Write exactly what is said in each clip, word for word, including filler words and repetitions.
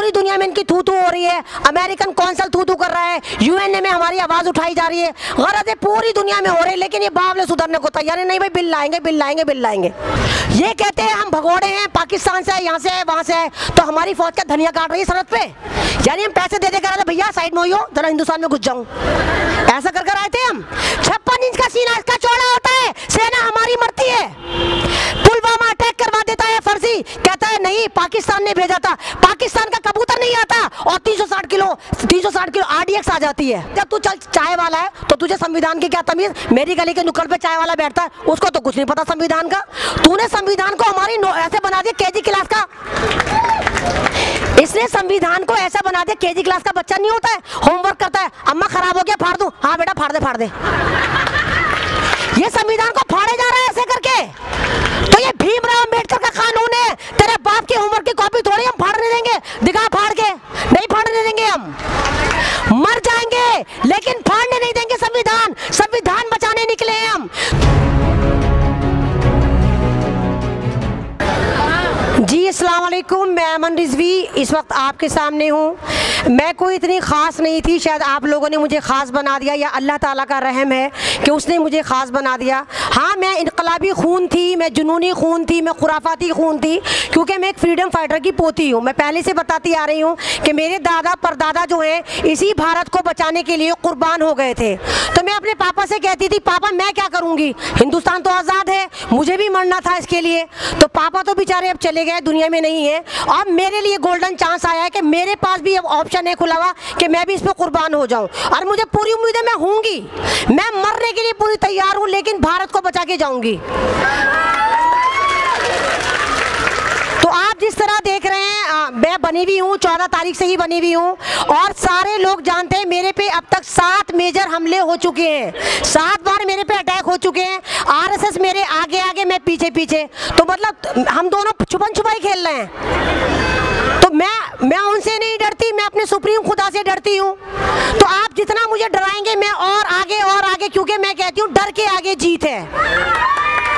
पूरी दुनिया में इनकी थू थू हो रही है, अमेरिकन कौंसल थू थू कर रहा है, यूएनए में हमारी आवाज उठाई जा रही है, गलत है पूरी दुनिया में हो रही है, लेकिन ये बावले सुधरने को तैयार है। नहीं भाई बिल लाएंगे बिल लाएंगे बिल लाएंगे। ये कहते हैं हम भगोड़े हैं, पाकिस्तान से, यहाँ से है वहाँ से है, तो हमारी फौज का धनिया काट रही है सरहद पे। यानी हम पैसे दे दे कर भैया साइड में हो जरा हिंदुस्तान में घुस जाऊं, ऐसा कर कर आए थे हम। छप्पन इंच का सीना इसका चौड़ा होता है, सेना हमारी मरती है, पुलवामा अटैक करवा देता है फर्जी, कहता है नहीं पाकिस्तान ने भेजा था, पाकिस्तान का कबूतर नहीं आता, और तीन सौ साठ किलो तीन सौ साठ किलो आरडीएक्स आ जाती है। जब तू चल चाय वाला है तो तुझे संविधान की क्या तमीज? मेरी गली के नुक्कड़ पे चाय वाला बैठता है, उसको तो कुछ नहीं पता संविधान का। तूने संविधान को हमारी ऐसे बना दिया केजी क्लास का, इसने संविधान को ऐसा बना दिया केजी क्लास का बच्चा नहीं होता है, होमवर्क करता है, अम्मा खराब हो गया फाड़ दूं, हाँ बेटा फाड़ दे फाड़ दे। ये संविधान को फाड़े जा रहा है ऐसे करके। तो ये भीमराव अंबेडकर का कानून है, तेरे बाप की होमवर्क की कॉपी थोड़ी हम फाड़ने देंगे, दिखा फाड़ के, नहीं फाड़ने देंगे, हम मर जाएंगे लेकिन फाड़ने नहीं देंगे संविधान। संविधान बचाने निकले हैं हम। जी अस्सलाम वालेकुम, मैं अमन रिजवी इस वक्त आपके सामने हूँ। मैं कोई इतनी ख़ास नहीं थी, शायद आप लोगों ने मुझे ख़ास बना दिया या अल्लाह ताला का रहम है कि उसने मुझे ख़ास बना दिया। हाँ मैं इनकलाबी खून थी, मैं जुनूनी खून थी, मैं खुराफाती खून थी, क्योंकि मैं एक फ्रीडम फाइटर की पोती हूँ। मैं पहले से बताती आ रही हूँ कि मेरे दादा परदादा जो हैं इसी भारत को बचाने के लिए कुर्बान हो गए थे। तो मैं अपने पापा से कहती थी पापा मैं क्या करूँगी, हिंदुस्तान तो आज़ाद है, मुझे भी मरना था इसके लिए। तो पापा तो बेचारे अब चले गए, दुनिया में नहीं है। अब मेरे लिए गोल्डन चांस आया है कि मेरे पास भी अब ऑप्शन है खुला हुआ कि मैं भी इस पर कुर्बान हो जाऊं, और मुझे पूरी उम्मीद है मैं होंगी, मैं मरने के लिए पूरी तैयार हूं, लेकिन भारत को बचा के जाऊंगी। तो आप जिस तरह देख रहे हैं आ, मैं बनी हुई हूँ, चौदह तारीख से ही बनी हुई हूँ, और सारे लोग जानते हैं मेरे पे अब तक सात मेजर हमले हो चुके हैं, सात बार मेरे पे अटैक हो चुके हैं। आरएसएस मेरे आगे आगे, मैं पीछे पीछे, तो मतलब हम दोनों छुपन छुपाई खेल रहे हैं। तो मैं मैं उनसे नहीं डरती, मैं अपने सुप्रीम खुदा से डरती हूँ। तो आप जितना मुझे डराएंगे मैं और आगे और आगे, क्योंकि मैं कहती हूँ डर के आगे जीत है।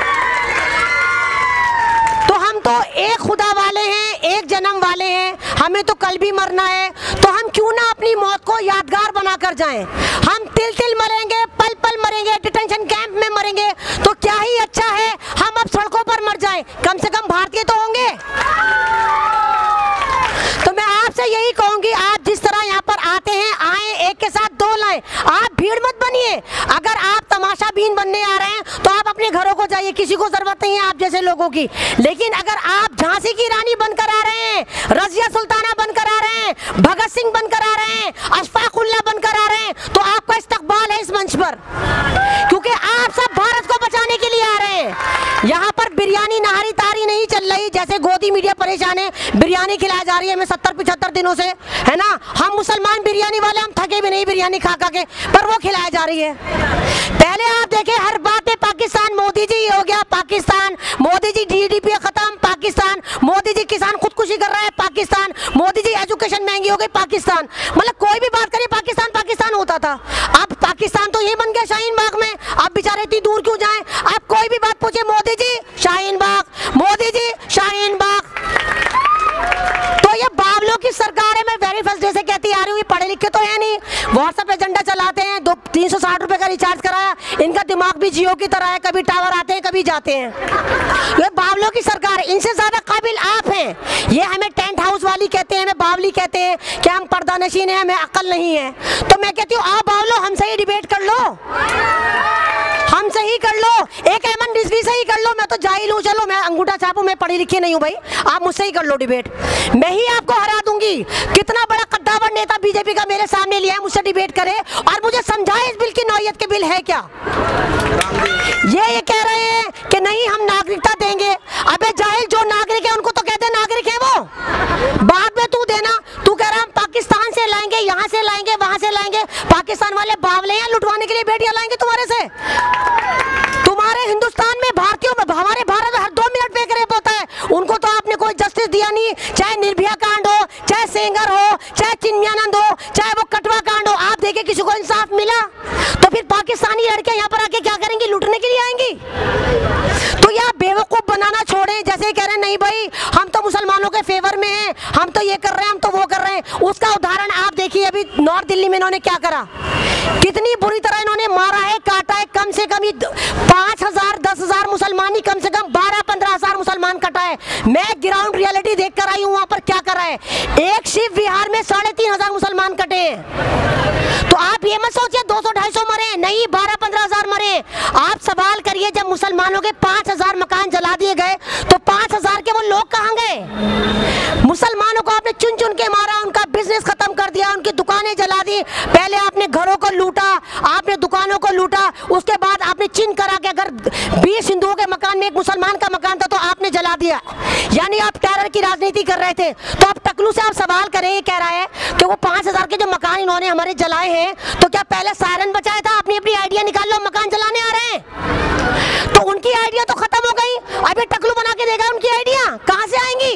तो हम तो एक खुदा वाले हैं, एक जन्म वाले हैं, हमें तो कल भी मरना है, तो हम क्यों ना अपनी मौत को यादगार बना कर जाएं। हम तिल तिल मरेंगे, पल पल मरेंगे, डिटेंशन कैंप में मरेंगे, तो क्या ही अच्छा है हम अब सड़कों पर मर जाएं, कम से कम भारतीय तो होंगे। तो मैं आपसे यही कहूंगी, आप जिस तरह यहाँ पर आते हैं आए, एक के साथ दो लाएं, आप भीड़ मत बनिए। अगर आप तमाशा बीन बनने आ रहे हैं तो आप अपने घरों को जाइए, किसी को जरूरत नहीं है आप जैसे लोगों की। लेकिन अगर आप झांसी की रानी बनकर आ रहे हैं, रजिया सुल्ताना बनकर आ रहे हैं, भगत सिंह बनकर आ रहे हैं, अशफाकुल्ला बनकर आ रहे हैं, तो आपका इस्तकबाल है इस मंच पर, क्योंकि आप सब भारत को बचाने के लिए आ रहे हैं। यहाँ पर बिरयानी नहारी तारी नहीं चल रही, जैसे गोदी मीडिया परेशान है, बिरयानी खिलाई जा रही है हमें सत्तर पिछहत्तर दिनों से, है ना। हम मुसलमान बिरयानी वाले, हम थके भी नहीं बिरयानी खा खा के, पर वो खिलाई जा रही है। पहले आप देखें हर बात में पाकिस्तान, मोदी जी हो गया पाकिस्तान, मोदी जी जीडीपी खत्म पाकिस्तान, मोदी जी किसान खुदकुशी कर रहा है पाकिस्तान, मोदी जी एजुकेशन महंगी हो गई पाकिस्तान, मतलब कोई भी बात करिए पाकिस्तान पाकिस्तान होता था। अब पाकिस्तान तो यही बन गया शाहीन बाग में, अब बेचारे इतनी दूर क्यों जाएं। अब कोई भी बात पूछे मोदी जी शाहीन बाग, मोदी जी शाहीन बाग। तो ये बावलों की सरकार है, मैं वेरी फर्स्ट डे से कहती आ रही हूँ, ये पढ़े लिखे तो है नहीं, व्हाट्सएप एजेंडा चलाते हैं, दो तीन सौ साठ रुपए का रिचार्ज कराया, इनका दिमाग भी जियो की तरह है, कभी टावर आते हैं कभी जाते हैं। ये बावलों की सरकार है, इनसे ज्यादा काबिल आप हैं। ये हमें टेंट हाउस वाली कहते हैं, हमें बावली कहते हैं कि हम पर्दानशीन हैं, हमें अकल नहीं है। तो मैं कहती हूँ आप बावलो हमसे ही डिबेट कर लो, हमसे ही कर लो, एक अमन रिजवी से ही कर लो। मैं तो जाहिल हूँ, चलो मैं अंगूठा छापू, मैं पढ़ी लिखी नहीं हूँ भाई, आप मुझसे ही कर लो डिबेट, मैं ही आपको हरा दूंगी। कितना बड़ा कद्दावर नेता बीजेपी का मेरे सामने लिया है, मुझसे डिबेट करे और मुझे समझाए इस बिल की नौयत के बिल है क्या। ये ये कह रहे हैं कि नहीं हम नागरिकता देंगे, अबे जाहिल जो नागरिक है उनको तो कहते नागरिक है वो, बाद में तू देना। तू कह रहा हम पाकिस्तान से लाएंगे, यहाँ से लाएंगे, वहां से लाएंगे, पाकिस्तान वाले बावले हैं, लुटवाने के लिए बेटियां लाएंगे तुम्हारे से। तुम्हारे हिंदुस्तान में भारतीयों में, हमारे भारत में हर दो मिनट पे एक रेप होता है, उनको तो आपने कोई जस्टिस दिया नहीं, चाहे निर्भया कांड हो, चाहे सेंगर हो, चाहे चिन्मयानंद हो, चाहे वो कटवा कांड हो, आप देखे किसी को इंसाफ मिला। तो फिर पाकिस्तानी लड़के यहाँ पर आके क्या करेंगी, लूटने के लिए आएंगी। तो ये आप बेवकूफ बनाना छोड़े, जैसे कह रहे हैं नहीं भाई हम तो मुसलमानों के फेवर में हैं, हम तो ये कर रहे हैं, हम तो वो कर रहे हैं, उसका उदाहरण आप देखिए, अभी नॉर्थ दिल्ली में इन्होंने क्या करा, कितनी बुरी तरह इन्होंने मारा है, काटा है। कम से कम पांच हजार दस हजार मुसलमान ही कम से कम बारह पंद्रह हजार मुसलमान कटा है। मैं ग्राउंड रियलिटी देख कर आई हूँ, वहां पर क्या करा है। एक शिव विहार में साढ़े तीन हजार मुसलमान कटे हैं। तो आप ये मत सोचिए दो सौ ढाई सौ मरे, नहीं, बारह पंद्रह हजार मरे। आप सवाल करिए, जब मुसलमानों के पांच हजार मकान जला दिए गए तो पांच हजार के वो लोग कहाँ गए। मुसलमानों को आपने चुन चुन के मारा, उनका बिजनेस खत्म कर दिया, उनकी दुकानें जला दी। पहले आपने घरों को लूटा, आपने दुकानों को लूटा, उसके बाद आपने चिन्ह करा कि अगर बीस हिंदुओं के मकान में एक मुसलमान का मकान था तो आपने जला दिया, यानी आप टेरर की राजनीति कर रहे थे। तो अब टकलू से आप सवाल करें, ये कह रहा है कि वो पांच हजार के जो मकान इन्होंने हमारे जलाए हैं, तो क्या पहले सायरन बचाया था? अपनी अपनी आइडिया निकाल लो, मकान जलाने आ रहे हैं तो उनकी आइडिया तो खत्म हो गई। अभी टकलू बना के देगा उनकी आइडिया कहां से आएंगी?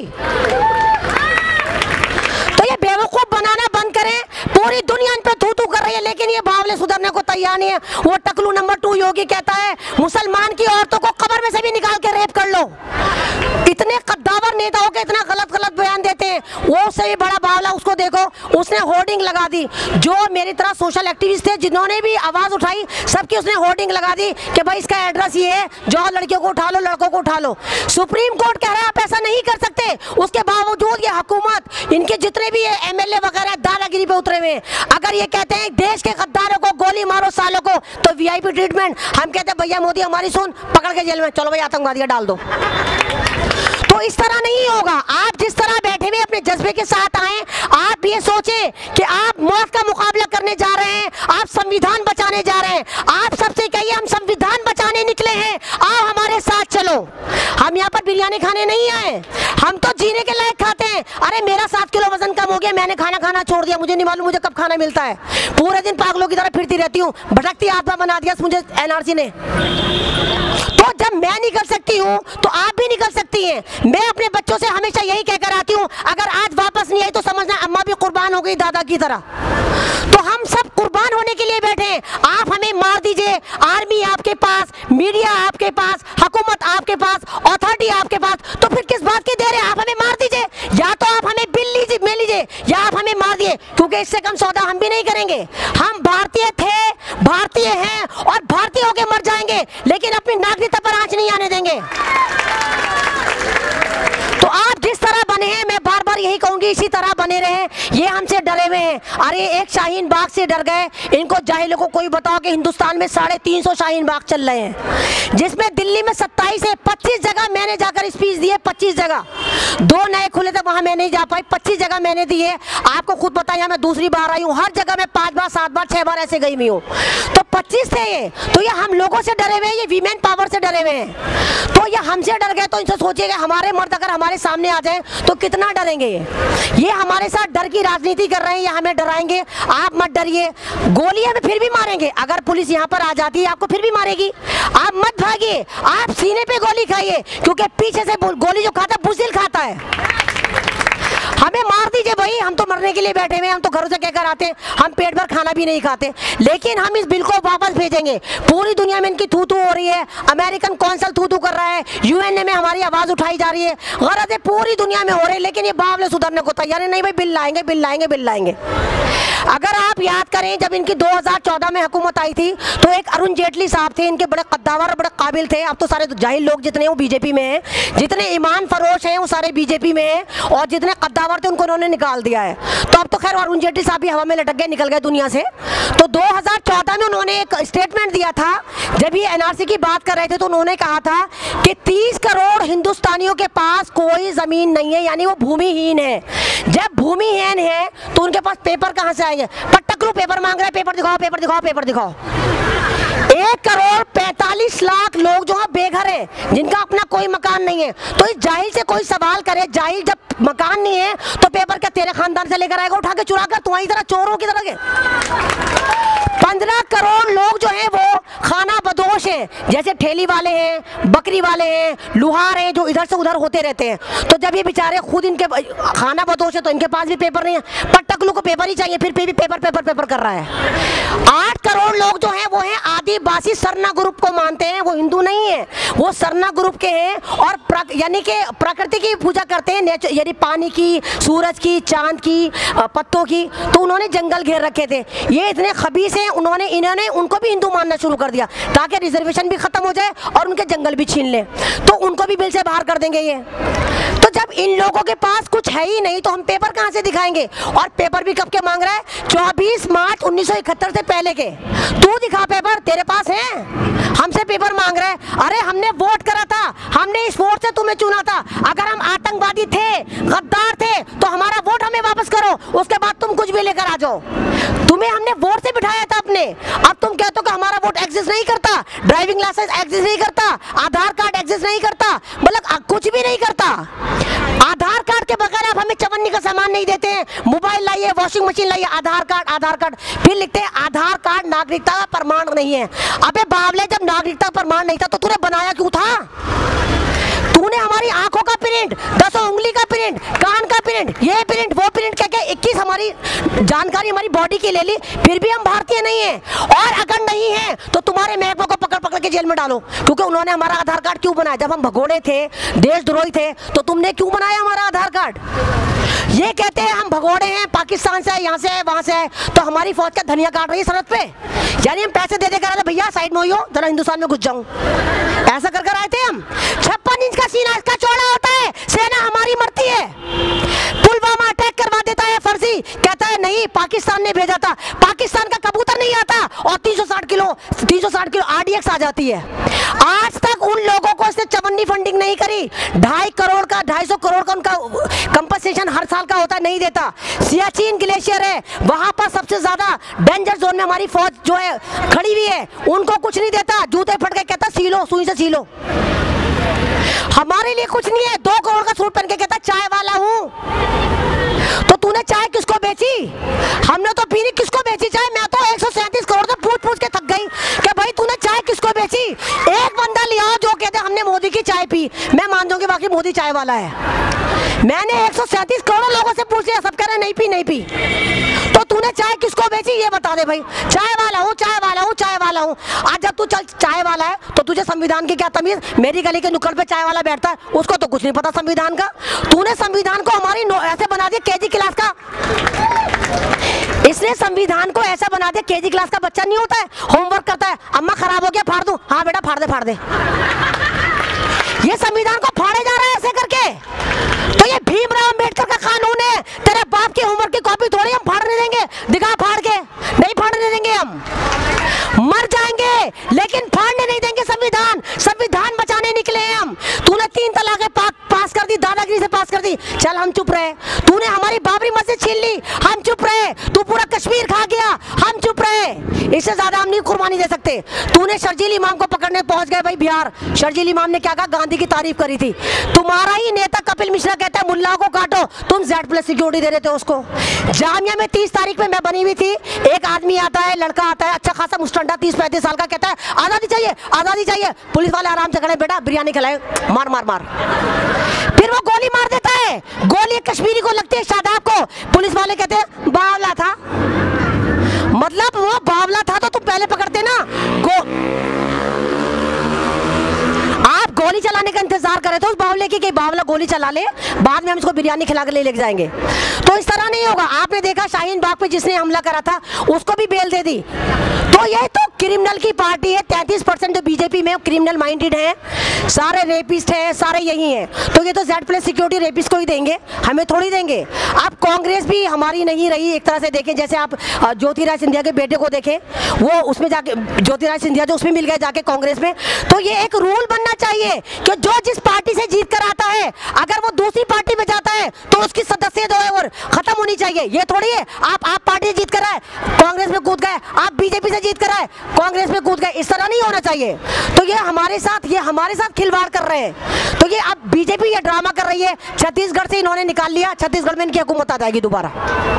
तो ये बेवकूफ बनाना बंद करें। पूरी दुनिया इन पे थू थू कर रही है, लेकिन ये बावले सुधरने को तैयार नहीं है। वो टकलू नंबर टू योगी कहता है मुसलमान की औरतों को कब्र में से भी निकाल के रेप कर लो। इतने कद्दावर नेता हो के इतना गलत गलत बयान देते हैं। वो उससे भी बड़ा बावला, उसको देखो, उसने होर्डिंग लगा दी। जो मेरी तरह सोशल एक्टिविस्ट थे जिन्होंने भी आवाज उठाई, सबकी उसने होर्डिंग लगा दी कि भाई इसका एड्रेस ये है, जाओ लड़कियों को उठा लो, लड़कों को उठा लो। सुप्रीम कोर्ट कह रहा है आप ऐसा नहीं कर सकते, उसके बावजूद ये हुकूमत, इनके जितने भी एमएलए वगैरह दादागिरी पे उतरे हुए, अगर ये कहते हैं देश के गद्दारों को गोली मारो सालों को, तो वीआईपी ट्रीटमेंट। हम कहते हैं भैया मोदी हमारी सुन, पकड़ के जेल में, चलो भाई आतंकवादी डाल दो। तो इस तरह नहीं होगा। आप जिस तरह बैठे हुए अपने जज्बे के साथ आए, आप ये सोचें कि आप मौत का मुकाबला करने जा रहे हैं, आप संविधान बचाने जा रहे हैं। आप सबसे कहिए हम संविधान बचाने निकले हैं, आओ हमारे साथ चलो। हम यहाँ पर बिरयानी खाने नहीं आए, हम तो जीने के लायक खाते हैं। अरे मेरा सात किलो वजन कम हो गया, मैंने खाना खाना छोड़ दिया, मुझे नहीं मालूम मुझे कब खाना मिलता है। पूरे दिन पागलों की तरह फिरती रहती हूँ, भटकती आत्मा बना दिया मुझे एनआरसी ने। तो जब मैं निकल सकती हूँ तो आप भी निकल सकती हैं। मैं अपने बच्चों से हमेशा यही कहकर आती हूँ, अगर आज वापस नहीं आई तो समझना अम्मा भी कुर्बान हो गई दादा की तरह। तो हम सब कुर्बान होने के लिए बैठे हैं। आप हमें मार दीजिए, आर्मी आपके पास, मीडिया आपके पास, हुकूमत आपके पास, अथॉरिटी आपके पास, तो फिर किस बात की देर है? आप हमें मार दीजिए, या तो आप हमें बिल लीजिए मिल लीजिए, या आप हमें मार दिए, क्योंकि इससे कम सौदा हम भी नहीं करेंगे। हम भारतीय थे, भारतीय हैं और भारतीय होके मर जाएंगे, लेकिन अपनी नागरिकता पर आंच नहीं आने देंगे। तो आप जिस तरह बने हैं, मैं बार बार यही कहूंगी, इसी तरह बने रहे। ये हमसे डरे हुए हैं। अरे एक शाहीन बाग से डर गए, इनको जाहिलों को कोई बताओ कि हिंदुस्तान में साढ़े तीन सौ शाहीन बाग चल रहे हैं, जिसमें दिल्ली में सत्ताईस है, पच्चीस जगह मैंने जाकर स्पीच दी है, पच्चीस जगह। दो नए खुले थे, वहां मैं नहीं जा पाई, पच्चीस जगह मैंने दी है। आपको खुद पता है, मैं दूसरी बार आई हूँ, हर जगह मैं पांच बार सात बार छह बार ऐसे गई हुई हूँ। तो पच्चीस थे ये। तो ये हम लोगों से डरे हुए हैं, ये वीमेन पावर से डरे हुए हैं। तो ये हमसे डर गए, तो इनसे सोचिएगा हमारे मर्द अगर हमारे सामने आ जाए तो कितना डरेंगे। ये ये हमारे साथ डर की राजनीति कर रहे हैं, ये हमें डराएंगे। आप मत डरिए, गोलियां में फिर भी मारेंगे। अगर पुलिस यहाँ पर आ जाती है आपको फिर भी मारेगी, आप मत भागिए, आप सीने पे गोली खाइए, क्योंकि पीछे से गोली जो खाता है बुज़दिल खाता है। हमें मार दीजिए भाई, हम तो मरने के लिए बैठे हुए हैं, हम तो घरों से कहकर आते हैं, हम पेट भर खाना भी नहीं खाते, लेकिन हम इस बिल को वापस भेजेंगे। पूरी दुनिया में इनकी थू थू हो रही है, अमेरिकन कौंसल थू थू कर रहा है, यूएनए में हमारी आवाज उठाई जा रही है, गरज है पूरी दुनिया में हो रही है, लेकिन ये बावले सुधरने को तैयार है। नहीं भाई, बिल लाएंगे बिल लाएंगे बिल लाएंगे। अगर आप याद करें, जब इनकी दो हज़ार चौदह में हुकूमत आई थी, तो एक अरुण जेटली साहब थे, इनके बड़े कद्दावर बड़े काबिल थे। अब तो सारे जाहिल लोग जितने हैं वो बीजेपी में हैं, जितने ईमान फरोश हैं वो सारे बीजेपी में हैं, और जितने कद्दावर थे उनको उन्होंने निकाल दिया है। तो अब तो खैर अरुण जेटली साहब भी हवा में लटक गए, निकल गए दुनिया से। तो दो हज़ार चौदह में उन्होंने एक स्टेटमेंट दिया था, जब ये एनआरसी की बात कर रहे थे, तो उन्होंने कहा था कि तीस करोड़ हिंदुस्तानियों के पास कोई जमीन नहीं है, यानी वो भूमिहीन है। जब भूमिहीन है तो उनके पास पेपर कहां से आएंगे? पट्टकलू पेपर मांग रहे हैं, पेपर दिखाओ पेपर दिखाओ पेपर दिखाओ। एक करोड़ पैंतालीस लाख लोग जो है बेघर है, जिनका अपना कोई मकान नहीं है। तो इस जाहिल से कोई सवाल करे, जाहिल जब मकान नहीं है तो पेपर क्या तेरे खानदान से लेकर आएगा उठा के चुरा कर, तुम्हारी तरह चोरों की तरह के? पंद्रह करोड़ लोग जो हैं वो खाना बदोश बदोश हैं, जैसे ठेली वाले हैं, बकरी वाले हैं, लुहार हैं, जो इधर से उधर होते रहते हैं। तो जब ये बेचारे खुद इनके खाना बदोश है तो इनके पास भी पेपर नहीं है, पर टकलू को पेपर ही चाहिए, फिर भी पेपर पेपर पेपर कर रहा है। आठ करोड़ लोग जो हैं वो हैं आदिवासी सरना ग्रुप को मानते हैं, वो हिंदू नहीं है, वो सरना ग्रुप के हैं और यानी कि प्रकृति की पूजा करते हैं, यानी पानी की, सूरज की, चांद की, पत्तों की। तो उन्होंने जंगल घेर रखे थे। ये इतने खबीस हैं, उन्होंने इन्होंने उनको भी हिंदू मानना शुरू कर दिया ताकि रिजर्वेशन भी खत्म हो जाए और उनके जंगल भी छीन ले, तो उनको भी बिल से बाहर कर देंगे ये। तो जब इन लोगों के पास कुछ है ही नहीं तो हम पेपर कहां से दिखाएंगे? और पेपर भी कब के मांग रहा है? चौबीस मार्च उन्नीस सौ इकहत्तर से पहले के। तू दिखा पेपर, तेरे पास है? हमसे पेपर मांग रहा है। अरे हमने वोट करा था, हमने इस वोट से तुम्हें चुना था। अगर हम आतंकवादी थे, गद्दार थे, तो हमारा वोट हमें वापस करो, उसके बाद तुम कुछ भी लेकर आ जाओ। तुम्हें हमने वोट से बिठाया था अपने। अब तुम कहते हो कि हमारा वोट एग्जिस्ट नहीं करता, ड्राइविंग लाइसेंस एग्जिस्ट नहीं करता, आधार कार्ड एग्जिस्ट नहीं करता, मतलब कुछ भी नहीं करता। आधार कार्ड के बगैर आप हमें चवन्नी का सामान नहीं देते हैं। मोबाइल लाइए, वॉशिंग मशीन लाइए, आधार कार्ड आधार कार्ड फिर लिखते हैं आधार कार्ड नागरिकता का प्रमाण नहीं है। अबे बावले, जब नागरिकता प्रमाण नहीं था तो तूने बनाया क्यों था? तूने हमारी आंखों का प्रिंट, दसों उंगली का प्रिंट, कान का प्रिंट, ये प्रिंट वो प्रिंट क्या क्या इक्कीस हमारी जानकारी हमारी बॉडी की ले ली, फिर भी हम भारतीय नहीं है। और अगर नहीं है तो तुम्हारे महबूबों को पकड़ पकड़ के जेल में डालो, क्योंकि उन्होंने हमारा आधार कार्ड क्यों बनाया? जब हम भगोड़े थे, देशद्रोही थे, तो तुमने क्यों बनाया हमारा आधार कार्ड? ये कहते हैं हम भगोड़े हैं, पाकिस्तान से, यहाँ से है, वहां से है, तो हमारी फौज का धनिया काट रही है सरहद पे। यानी हम पैसे दे दे कर भैया साइड में हो, जरा हिंदुस्तान में घुस जाऊं, ऐसा कर कर आए थे हम। छप्पन इंच का सीना इसका चौड़ा होता है, सेना हमारी मरती है। पुलवामा अटैक करवा देता है फर्जी, कहता है नहीं पाकिस्तान ने भेजा था, पाकिस्तान का कबूतर नहीं आता और तीन सौ साठ किलो तीन सौ साठ किलो आरडीएक्स आ जाती है। आज तक उन लोगों को इसने चवन्नी फंडिंग नहीं करी। ढाई करोड़ का ढाई सौ करोड़ का उनका कंपनसेशन हर साल का होता है, नहीं देता। सियाचिन ग्लेशियर है, वहां पर सबसे ज्यादा डेंजर जोन में हमारी फौज जो है खड़ी हुई है, उनको कुछ नहीं देता। जूते फट के कहता सीलो, सुई से सीलो। हमारे लिए कुछ नहीं है। दो करोड़ का सूट पहन के कहता चाय वाला हूं। तो तूने चाय किसको बेची? हमने तो पीनी किसको बेची चाय? मैं तो एक सौ सैंतीस करोड़ से पूछ पूछ के थक गई कि भाई तूने चाय किसको बेची? एक बंदा लिया जो कहते हमने मोदी की चाय पी, मैं मान दूंगी बाकी मोदी चाय वाला है। मैंने एक सौ सैंतीस करोड़ लोगों से पूछ लिया, सब कह रहे नहीं पी नहीं पी। तो तूने चाय किसको बेची ये बता दे भाई। चाय वाला हूँ, चाय वाला हूँ, चाय वाला हूँ। आज जब तू चल चाय वाला है तो तुझे संविधान की क्या तमीज? मेरी गली के नुक्कड़ पे चाय वाला बैठता है, उसको तो कुछ नहीं पता संविधान का। तूने संविधान को हमारी ऐसे बना दिया केजी क्लास का। इसने संविधान को ऐसा बना दिया केजी क्लास का बच्चा नहीं होता है, होमवर्क करता है, अम्मा खराब हो गया फाड़ दूं, हाँ बेटा फाड़ दे फाड़ दे। ये संविधान को फाड़े जा रहा है ऐसे करके। तो ये भीमराव अंबेडकर का कानून है, तेरे बाप की होमवर्क की कॉपी थोड़ी हम फाड़ने देंगे। दिखा फाड़ के, नहीं फाड़ने देंगे, हम मर जाएंगे लेकिन फाड़ने नहीं देंगे संविधान। संविधान बचाने निकले हैं हम। तूने तीन तलाकें पा, पास कर दी, दादागिरी से पास कर दी, चल हम चुप रहे। तूने हमारी बाबरी मस्जिद छीन ली, हम चुप रहे। तू पूरा कश्मीर खा गया, हम चुप रहे। इससे ज्यादा हम नहीं कुर्बानी दे सकते। तूने शर्जील इमाम को पकड़ने पहुंच गए भाई बिहार। शर्जील इमाम ने क्या कहा? गांधी की तारीफ करी थी। तुम्हारा ही नेता कपिल मिश्रा कहता है मुल्लाओं को काटो, तुम जेड प्लस सिक्योरिटी दे रहे थे उसको। जामिया में तीस तारीख में मैं बनी हुई थी, एक आदमी आता है, लड़का आता है, अच्छा खासा मुस्टंडा तीस पैंतीस साल का, कहता है आजादी चाहिए आजादी चाहिए। पुलिस वाले आराम से खड़े, बेटा बिरयानी खिलाए, मार मार मार। फिर वो गोली मार देता है, गोली कश्मीरी को लगती है, शादाब को। पुलिस वाले कहते हैं बावला था। मतलब वो बावला था तो तुम पहले पकड़ते ना। गो आप गोली चलाने का इंतजार कर रहे थे उस बावले की कि बावला गोली चला ले, बाद में हम इसको बिरयानी खिला कर ले लेके जाएंगे। तो इस तरह नहीं होगा। आपने देखा शाहीन बाग पे जिसने हमला करा था उसको भी बेल दे दी। तो ये तो क्रिमिनल की पार्टी है। तैंतीस परसेंट जो बीजेपी में क्रिमिनल माइंडेड है, सारे रेपिस्ट हैं, सारे यही हैं। तो ये तो जेड प्लस सिक्योरिटी रेपिस्ट को ही देंगे, हमें थोड़ी देंगे। अब कांग्रेस भी हमारी नहीं रही एक तरह से देखें। जैसे आप ज्योतिरादित्य सिंधिया के बेटे को देखें, वो उसमें जाके ज्योतिरादित्य सिंधिया जो उसमें मिल गए जाके कांग्रेस में। तो ये एक रूल बनना चाहिए कि जो जिस पार्टी से जीत कर आता है, अगर वो दूसरी पार्टी में जाता है तो उसकी सदस्यता जो है वो खत्म होनी चाहिए। ये थोड़ी चाहिए। आप आप पार्टी से जीत कर आए, कांग्रेस में कूद गए, आप बीजेपी से जीत कर आए, कांग्रेस में कूद गए, इस तरह नहीं होना चाहिए। तो ये हमारे साथ ये हमारे साथ खिलवाड़ कर रहे हैं। तो ये अब बीजेपी ये ड्रामा कर रही है, छत्तीसगढ़ से इन्होंने निकाल लिया, छत्तीसगढ़ में इनकी हुकूमत आ जाएगी दोबारा।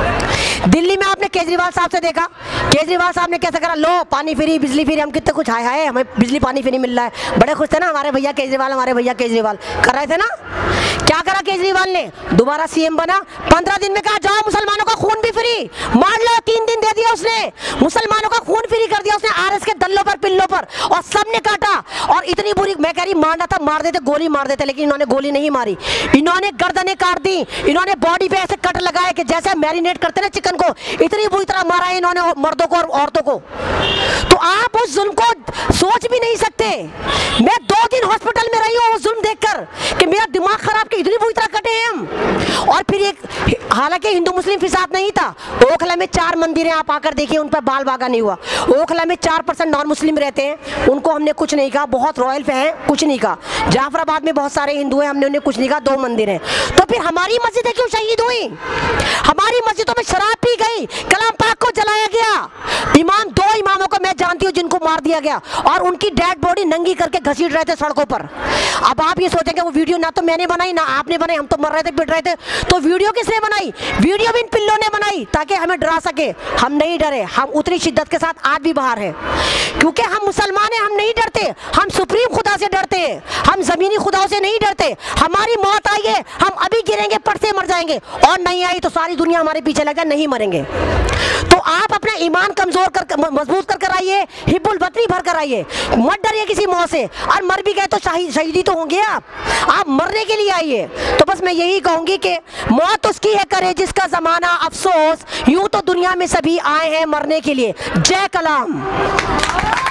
दिल्ली में आपने केजरीवाल साहब से देखा, केजरीवाल साहब ने कैसे करा, लो पानी फ्री, बिजली फ्री, हम कितने कुछ आए हाय हमें बिजली पानी फ्री मिल रहा है, बड़े खुश थे ना हमारे भैया केजरीवाल, हमारे भैया केजरीवाल कर रहे थे ना। क्या करा केजरीवाल ने, दोबारा सीएम बना, पंद्रह दिन में कहा जाओ मुसलमानों का खून भी फ्री, मार लो, तीन दिन दे दिया उसने, मुसलमानों का खून फ्री कर दिया उसने आरएस के दल्लों पर पिल्लों पर, और सबने काटा। और इतनी बुरी, मैं कह रही मारना था मार देते, गोली मार देते, लेकिन इन्होंने गोली नहीं मारी, इन्होंने गर्दनें काट दी, इन्होंने बॉडी पे ऐसे कट लगाए कि जैसे मैरिनेट करते ना चिकन को, इतनी बुरी तरह मारा है इन्होंने मर्दों को और औरतों को। तो आप उस जुल्म को सोच भी नहीं सकते। मैं दो दिन हॉस्पिटल में रही हूँ उस जुल्म देखकर कि मेरा दिमाग खराब, कि इतनी बुरी तरह कटे हैं हम। और फिर एक, हालांकि हिंदू मुस्लिम फिसाद नहीं था, ओखला में चार मंदिर हैं, आप आकर देखिए, उन पर बाल बागा नहीं हुआ। ओखला में चार परसेंट नॉन मुस्लिम रहते हैं, उनको हमने कुछ नहीं कहा, बहुत रॉयल पे हैं, कुछ नहीं कहा। जाफराबाद में बहुत सारे हिंदू हैं, हमने उन्हें कुछ नहीं कहा, दो मंदिर हैं। तो फिर हमारी मस्जिदें क्यों शहीद हुई? हमारी मस्जिदों में शराब पी गई, कलाम पाक को जलाया गया, इमाम, दो इमामों को मैं जानती हूँ जिनको मार दिया गया, और उनकी डेड बॉडी नंगी करके घसीट रहे थे सड़कों पर। अब आप ये सोचेंगे वो वीडियो ना तो मैंने बनाई ना आपने बनाई, हम तो मर रहे थे, पिट रहे थे, तो वीडियो किसने बनाई? वीडियो भी इन पिल्लों ने बनाई ताकि हमें डरा सके। हम नहीं डरे, हम उतनी शिद्दत के साथ आज भी बाहर हैं, क्योंकि हम मुसलमान हैं, हम नहीं डरते, हम सुप्रीम खुदा से डरते हैं, हम जमीनी खुदाओं से नहीं डरते। हमारी मौत आई है, हम अभी गिरेंगे, पट से मर जाएंगे, और नहीं आई तो सारी दुनिया हमारे पीछे लग जाए, नहीं मरेंगे। तो आप अपना ईमान कमजोर कर, मजबूत कर कर आइए, हिब्बुल वतनी भर कर आइए, मत डरिए किसी मौत से, और मर भी गए तो शहीद शहीदी तो होंगे आप आप मरने के लिए आइए। तो बस मैं यही कहूंगी कि मौत उसकी है करे जिसका जमाना अफसोस, यूं तो दुनिया में सभी आए हैं मरने के लिए। जय कलाम।